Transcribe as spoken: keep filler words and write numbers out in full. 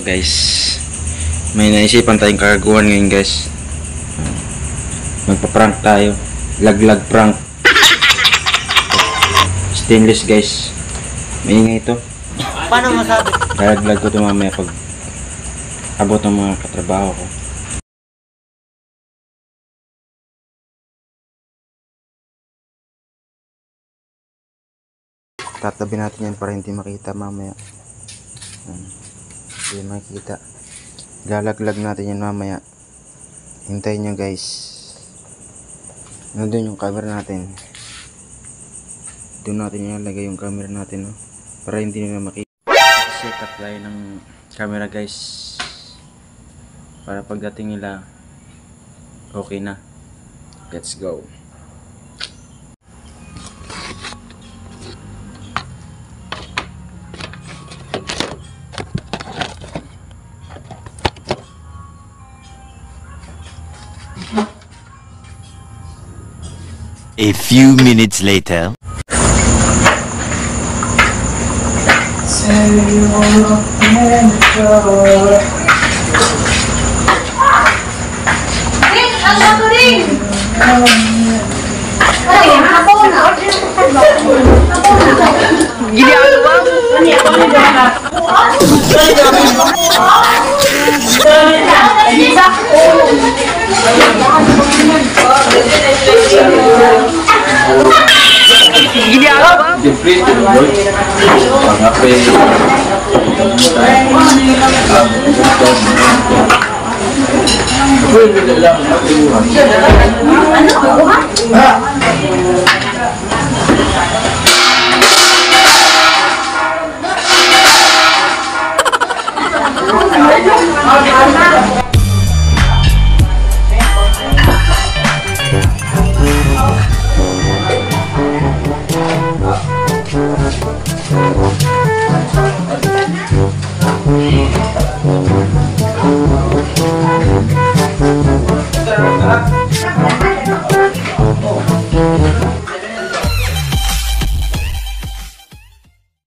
guys, may naisipan tayong kagaguhan ngayon guys. Magpa-prank tayo, laglag prank. Stainless guys, maingay ito. Paano masabi? Lalaglag ko ito mamaya pag abot ng mga katrabaho ko. Tatabi natin yan para hindi makita mamaya. Hindi makikita. Lalaglag natin yan mamaya. Hintayin nyo guys. Nandun yung camera natin. Doon natin ilalagay yung camera natin, no? Para hindi nyo makita. Set up tayo ng camera guys. Para pagdating nila, okay na. Let's go. A few minutes later. Gini apa? Jepret itu boy. Ngapain? Boy, dalam. Ano?